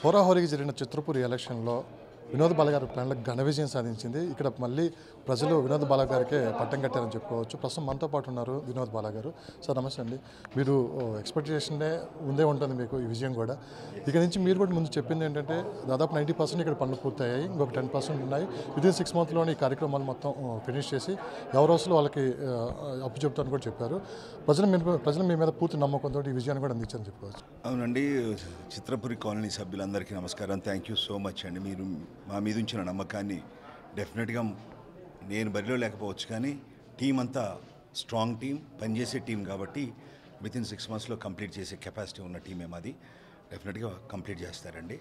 హోరాహోరీగా జరిగిన చిత్రపూరి ఎలక్షన్లో వినోద్ బాల గారి ప్లాన్లకు ఘన విజయం సాధించింది. ఇక్కడ మళ్ళీ ప్రజలు వినోద్ బాల గారికే పట్టం కట్టారని చెప్పుకోవచ్చు. ప్రస్తుతం మనతో పాటు ఉన్నారు వినోద్ బాల గారు. సార్ నమస్తే అండి. మీరు ఎక్స్పెక్టేషన్నే ఉందే ఉంటుంది మీకు ఈ విజయం కూడా. ఇక నుంచి మీరు కూడా ముందు చెప్పింది ఏంటంటే దాదాపు 90% ఇక్కడ పనులు పూర్తయ్యాయి, ఇంకొక 10% ఉన్నాయి. విదిన్ 6 monthsలోని ఈ కార్యక్రమాలు మొత్తం ఫినిష్ చేసి ఎవరు వస్తులు వాళ్ళకి అప్పు చెప్తారని కూడా చెప్పారు. ప్రజలు మీ మీద పూర్తి నమ్మకంతో ఈ విజయాన్ని కూడా అందించారని చెప్పుకోవచ్చు. అవునండి. చిత్రపురి కాలనీ సభ్యులందరికీ నమస్కారం. థ్యాంక్ యూ సో మచ్ అండి. మీరు మా మీద ఉంచిన నమ్మకాన్ని డెఫినెట్గా నేను బరిలో లేకపోవచ్చు కానీ టీం అంతా స్ట్రాంగ్ టీం, పనిచేసే టీం కాబట్టి వితిన్ 6 monthsలో కంప్లీట్ చేసే కెపాసిటీ ఉన్న టీమే మాది. డెఫినెట్గా కంప్లీట్ చేస్తారండి.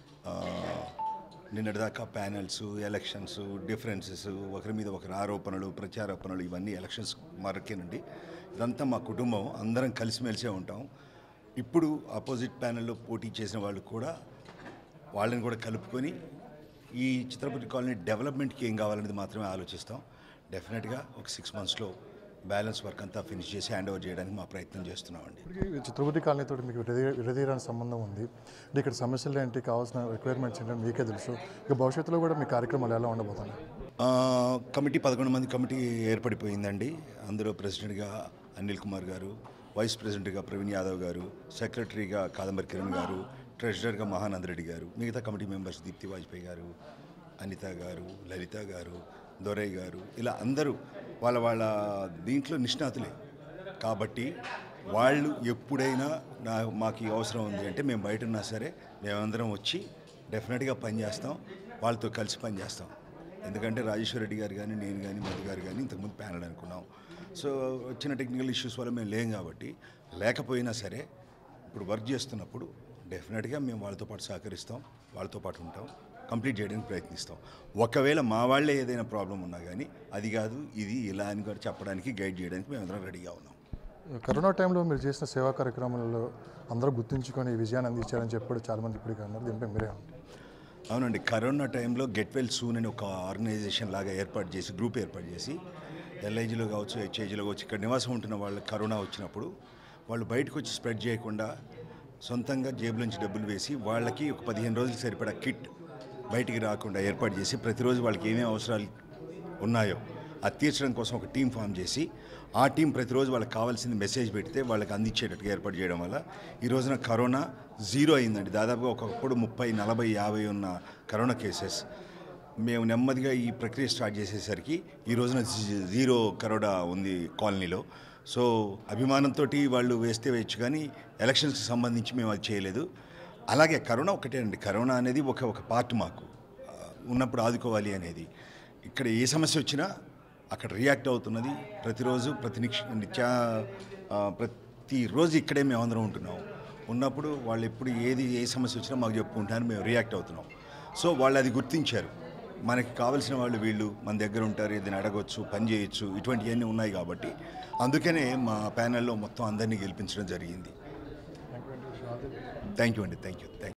నిన్నటిదాకా ప్యానెల్స్, ఎలక్షన్స్, డిఫరెన్సెస్, ఒకరి మీద ఒకరి ఆరోపణలు, ప్రత్యారోపణలు ఇవన్నీ ఎలక్షన్స్ మరకేనండి. ఇదంతా మా కుటుంబం, అందరం కలిసిమెలిసే ఉంటాం. ఇప్పుడు ఆపోజిట్ ప్యానెల్లో పోటీ చేసిన వాళ్ళు కూడా వాళ్ళని కూడా కలుపుకొని ఈ చిత్రపూరి కాలనీ డెవలప్మెంట్కి ఏం కావాలనేది మాత్రమే ఆలోచిస్తాం. డెఫినెట్గా ఒక 6 monthsలో బ్యాలెన్స్ వర్క్ అంతా ఫినిష్ చేసి హ్యాండ్ ఓవర్ చేయడానికి మా ప్రయత్నం చేస్తున్నామండి. చిత్రపూరి కాలనీతో మీకు విడదీయడానికి సంబంధం ఉంది. ఇక్కడ సమస్యలు ఏంటి, కావాల్సిన రిక్వైర్మెంట్స్ ఏంటంటే మీకే తెలుసు. ఇక భవిష్యత్తులో కూడా మీ కార్యక్రమాలు ఎలా ఉండబోతున్నాయి? కమిటీ 11 మంది కమిటీ ఏర్పడిపోయిందండి. అందులో ప్రెసిడెంట్గా అనిల్ కుమార్ గారు, వైస్ ప్రెసిడెంట్గా ప్రవీణ్ యాదవ్ గారు, సెక్రటరీగా కాదంబరి కిరణ్ గారు, ట్రెజరర్గా మహానంద రెడ్డి గారు, మిగతా కమిటీ మెంబర్స్ దీప్తి వాజ్పేయి గారు, అనిత గారు, లలిత గారు, దొరయ్య గారు, ఇలా అందరూ వాళ్ళ దీంట్లో నిష్ణాతులే కాబట్టి వాళ్ళు ఎప్పుడైనా మాకు అవసరం ఉంది అంటే మేము బయట ఉన్నా సరే మేమందరం వచ్చి డెఫినెట్గా పనిచేస్తాం, వాళ్ళతో కలిసి పనిచేస్తాం. ఎందుకంటే రాజేశ్వర రెడ్డి గారు కానీ, నేను కానీ, మధు గారు కానీ ఇంతకుముందు ప్యానల్ అనుకున్నాం. సో వచ్చిన టెక్నికల్ ఇష్యూస్ వల్ల మేము లేం కాబట్టి, లేకపోయినా సరే ఇప్పుడు వర్క్ చేస్తున్నప్పుడు డెఫినెట్గా మేము వాళ్ళతో పాటు సహకరిస్తాం, వాళ్ళతో పాటు ఉంటాం, కంప్లీట్ చేయడానికి ప్రయత్నిస్తాం. ఒకవేళ మా వాళ్ళే ఏదైనా ప్రాబ్లం ఉన్నా కానీ అది కాదు ఇది ఇలా అని కూడా చెప్పడానికి, గైడ్ చేయడానికి మేము అందరం రెడీగా ఉన్నాం. కరోనా టైంలో మీరు చేసిన సేవా కార్యక్రమాలలో అందరూ గుర్తుంచుకొని ఈ విజయాన్ని అందించారని చెప్పి చాలామంది ఇప్పటికీ అన్నారు. దీనిపై మీరే? అవునండి. కరోనా టైంలో గెట్ వెల్ సూన్ అని ఒక ఆర్గనైజేషన్ లాగా గ్రూప్ ఏర్పాటు చేసి ఎల్ఐజీలో కావచ్చు, హెచ్ఐజీలో కావచ్చు, ఇక్కడ నివాసం ఉంటున్న వాళ్ళకి కరోనా వచ్చినప్పుడు వాళ్ళు బయటకు వచ్చి స్ప్రెడ్ చేయకుండా సొంతంగా జేబులోంచి డబ్బులు వేసి వాళ్ళకి ఒక 15 రోజులకు సరిపడా కిట్ బయటికి రాకుండా ఏర్పాటు చేసి ప్రతిరోజు వాళ్ళకి ఏమేమి అవసరాలు ఉన్నాయో అది తీర్చడం కోసం ఒక టీం ఫామ్ చేసి ఆ టీం ప్రతిరోజు వాళ్ళకి కావాల్సింది మెసేజ్ పెడితే వాళ్ళకి అందించేటట్టుగా ఏర్పాటు చేయడం వల్ల ఈ రోజున కరోనా 0 అయిందండి. దాదాపుగా ఒకప్పుడు 30, 40, 50 ఉన్న కరోనా కేసెస్ మేము నెమ్మదిగా ఈ ప్రక్రియ స్టార్ట్ చేసేసరికి ఈ రోజున 0 కరోనా ఉంది కాలనీలో. సో అభిమానంతో వాళ్ళు వేస్తే వేయచ్చు కానీ ఎలక్షన్స్కి సంబంధించి మేము అది చేయలేదు. అలాగే కరోనా ఒకటే అండి. కరోనా అనేది ఒక పార్ట్ మాకు ఉన్నప్పుడు ఆదుకోవాలి అనేది. ఇక్కడ ఏ సమస్య వచ్చినా అక్కడ రియాక్ట్ అవుతున్నది ప్రతిరోజు ప్రతిరోజు ఇక్కడే మేము అందరం ఉంటున్నాం. ఉన్నప్పుడు వాళ్ళు ఎప్పుడు ఏ సమస్య వచ్చినా మాకు చెప్పుకుంటారని మేము రియాక్ట్ అవుతున్నాం. సో వాళ్ళు అది గుర్తించారు. మనకి కావాల్సిన వాళ్ళు వీళ్ళు మన దగ్గర ఉంటారు, ఏదైనా అడగవచ్చు, పని చేయొచ్చు, ఇటువంటివన్నీ ఉన్నాయి కాబట్టి అందుకనే మా ప్యానెల్లో మొత్తం అందరినీ గెలిపించడం జరిగింది. థ్యాంక్ యూ అండి. Thank you.